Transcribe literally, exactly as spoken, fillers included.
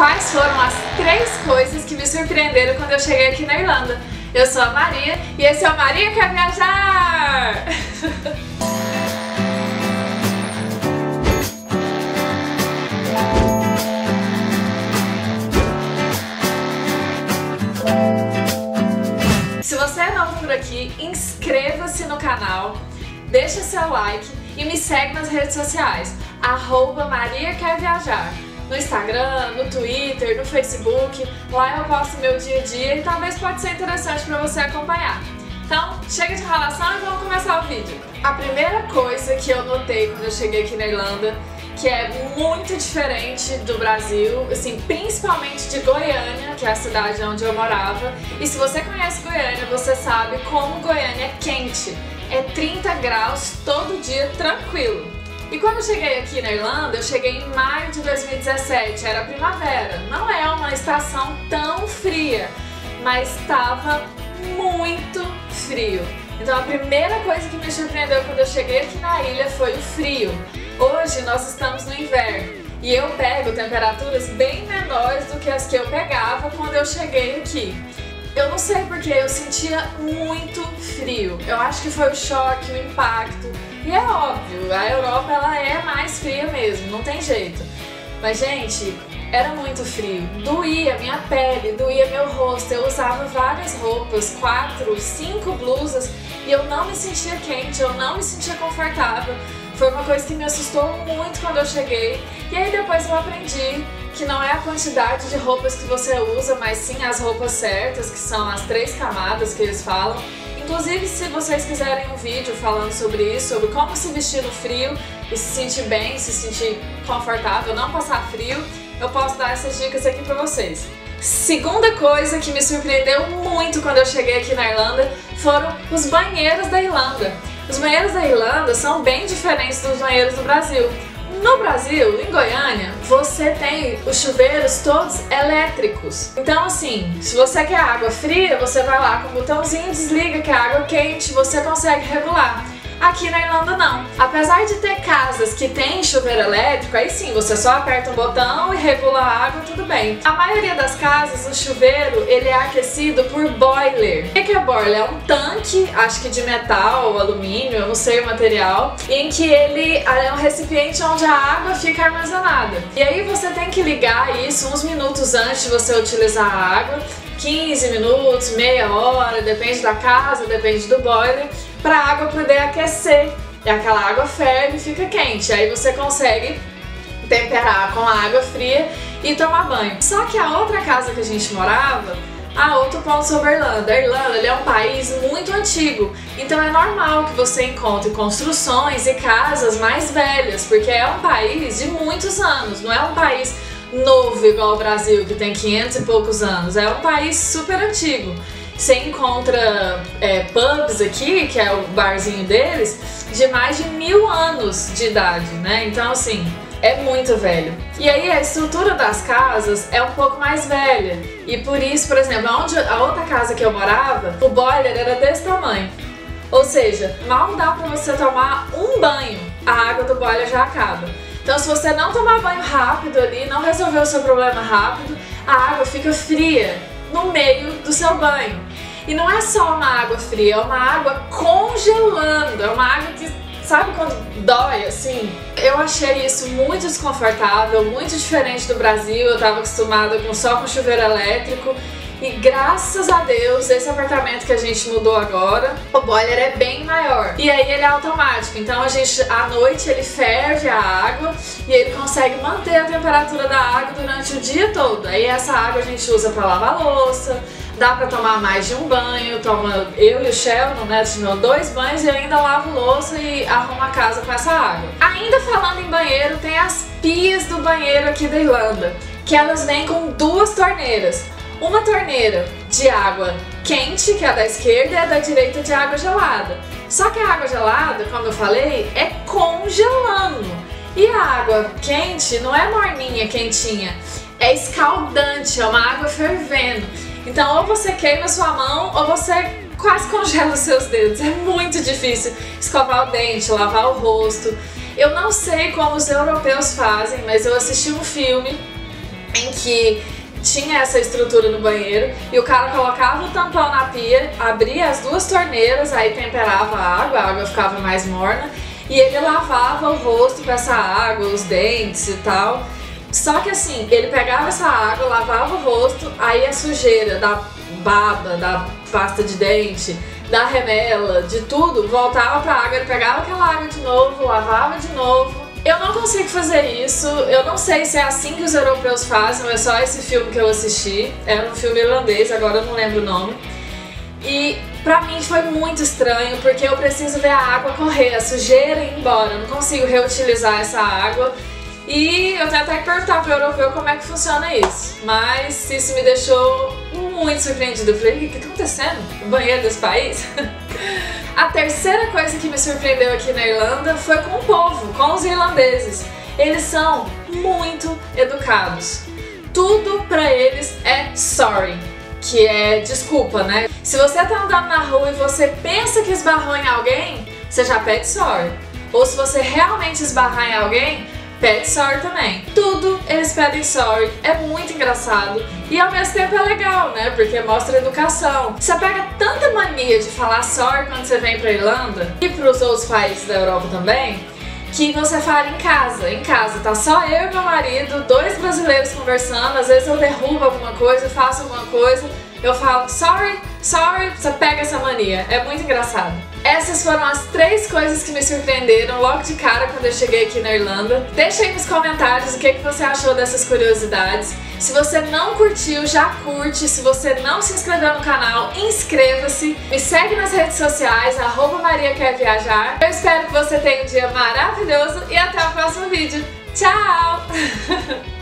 quais foram as três coisas que me surpreenderam quando eu cheguei aqui na Irlanda. Eu sou a Maria e esse é o Maria Quer Viajar! Se você é novo por aqui, inscreva-se no canal, deixa seu like e me segue nas redes sociais, arroba Maria Quer Viajar. No Instagram, no Twitter, no Facebook, lá eu posto meu dia a dia e talvez pode ser interessante para você acompanhar. Então, chega de enrolação e vamos começar o vídeo. A primeira coisa que eu notei quando eu cheguei aqui na Irlanda, que é muito diferente do Brasil, assim, principalmente de Goiânia, que é a cidade onde eu morava. E se você conhece Goiânia, você sabe como Goiânia é quente. É trinta graus todo dia, tranquilo. E quando eu cheguei aqui na Irlanda, eu cheguei em maio de dois mil e dezessete, era primavera. Não é uma estação tão fria, mas estava muito frio. Então a primeira coisa que me surpreendeu quando eu cheguei aqui na ilha foi o frio. Hoje nós estamos no inverno e eu pego temperaturas bem menores do que as que eu pegava quando eu cheguei aqui. Eu não sei porque eu sentia muito frio. Eu acho que foi o choque, o impacto. E é óbvio, a Europa ela é mais fria mesmo, não tem jeito. Mas gente, era muito frio. Doía minha pele, doía meu rosto. Eu usava várias roupas, quatro, cinco blusas e eu não me sentia quente, eu não me sentia confortável. Foi uma coisa que me assustou muito quando eu cheguei. E aí depois eu aprendi que não é a quantidade de roupas que você usa, mas sim as roupas certas, que são as três camadas que eles falam. Inclusive, se vocês quiserem um vídeo falando sobre isso, sobre como se vestir no frio e se sentir bem, se sentir confortável, não passar frio, eu posso dar essas dicas aqui pra vocês. Segunda coisa que me surpreendeu muito quando eu cheguei aqui na Irlanda foram os banheiros da Irlanda. Os banheiros da Irlanda são bem diferentes dos banheiros do Brasil. No Brasil, em Goiânia, você tem os chuveiros todos elétricos. Então assim, se você quer água fria, você vai lá com o botãozinho, desliga que é água quente, você consegue regular. Aqui na Irlanda não. Apesar de ter casas que tem chuveiro elétrico, aí sim, você só aperta um botão e regula a água, tudo bem. A maioria das casas, o chuveiro, ele é aquecido por boiler. O que é boiler? É um tanque, acho que de metal, alumínio, eu não sei o material, em que ele é um recipiente onde a água fica armazenada. E aí você tem que ligar isso uns minutos antes de você utilizar a água, quinze minutos, meia hora, depende da casa, depende do boiler, para a água poder aquecer. E aquela água ferve e fica quente. Aí você consegue temperar com a água fria e tomar banho. Só que a outra casa que a gente morava, há outro ponto sobre a Irlanda. A Irlanda ele é um país muito antigo, então é normal que você encontre construções e casas mais velhas, porque é um país de muitos anos, não é um país novo igual o Brasil, que tem quinhentos e poucos anos. É um país super antigo. Você encontra é, pubs aqui, que é o barzinho deles, de mais de mil anos de idade, né? Então assim, é muito velho. E aí a estrutura das casas é um pouco mais velha. E por isso, por exemplo, onde a outra casa que eu morava, o boiler era desse tamanho. Ou seja, mal dá pra você tomar um banho, a água do boiler já acaba. Então se você não tomar banho rápido ali, não resolver o seu problema rápido, a água fica fria no meio do seu banho. E não é só uma água fria, é uma água congelando, é uma água que, sabe quando dói assim? Eu achei isso muito desconfortável, muito diferente do Brasil. Eu estava acostumada com só com chuveiro elétrico. E graças a Deus, esse apartamento que a gente mudou agora, o boiler é bem maior. E aí ele é automático, então a gente, à noite ele ferve a água e ele consegue manter a temperatura da água durante o dia todo. Aí essa água a gente usa para lavar louça, dá para tomar mais de um banho, toma, eu e o Sheldon, né, tomamos dois banhos e eu ainda lavo louça e arrumo a casa com essa água. Ainda falando em banheiro, tem as pias do banheiro aqui da Irlanda, que elas vêm com duas torneiras. Uma torneira de água quente, que é a da esquerda, e a da direita de água gelada. Só que a água gelada, como eu falei, é congelando. E a água quente não é morninha, quentinha, é escaldante, é uma água fervendo. Então ou você queima a sua mão ou você quase congela os seus dedos. É muito difícil escovar o dente, lavar o rosto. Eu não sei como os europeus fazem, mas eu assisti um filme em que tinha essa estrutura no banheiro e o cara colocava o tampão na pia, abria as duas torneiras, aí temperava a água, a água ficava mais morna e ele lavava o rosto com essa água, os dentes e tal. Só que assim, ele pegava essa água, lavava o rosto, aí a sujeira da baba, da pasta de dente, da remela, de tudo, voltava pra água, ele pegava aquela água de novo, lavava de novo. Eu não consigo fazer isso, eu não sei se é assim que os europeus fazem, ou é só esse filme que eu assisti. Era um filme irlandês, agora eu não lembro o nome. E pra mim foi muito estranho, porque eu preciso ver a água correr, a sujeira ir embora, eu não consigo reutilizar essa água. E eu tenho até que perguntar pro europeu como é que funciona isso. Mas isso me deixou muito surpreendida. Eu falei, o que tá acontecendo? O banheiro desse país? A terceira coisa que me surpreendeu aqui na Irlanda foi com o povo, com os irlandeses. Eles são muito educados. Tudo pra eles é sorry, que é desculpa, né? Se você tá andando na rua e você pensa que esbarrou em alguém, você já pede sorry. Ou se você realmente esbarrar em alguém, pede sorry também. Tudo eles pedem sorry, é muito engraçado e ao mesmo tempo é legal, né? Porque mostra educação. Você pega tanta mania de falar sorry quando você vem pra Irlanda e pros outros países da Europa também, que você fala em casa, em casa, tá só eu e meu marido, dois brasileiros conversando, às vezes eu derrubo alguma coisa, faço alguma coisa, eu falo sorry, sorry, você pega essa mania, é muito engraçado. Essas foram as três coisas que me surpreenderam logo de cara quando eu cheguei aqui na Irlanda. Deixa aí nos comentários o que, que você achou dessas curiosidades. Se você não curtiu, já curte. Se você não se inscreveu no canal, inscreva-se. Me segue nas redes sociais, arroba Maria Quer Viajar. Eu espero que você tenha um dia maravilhoso e até o próximo vídeo. Tchau!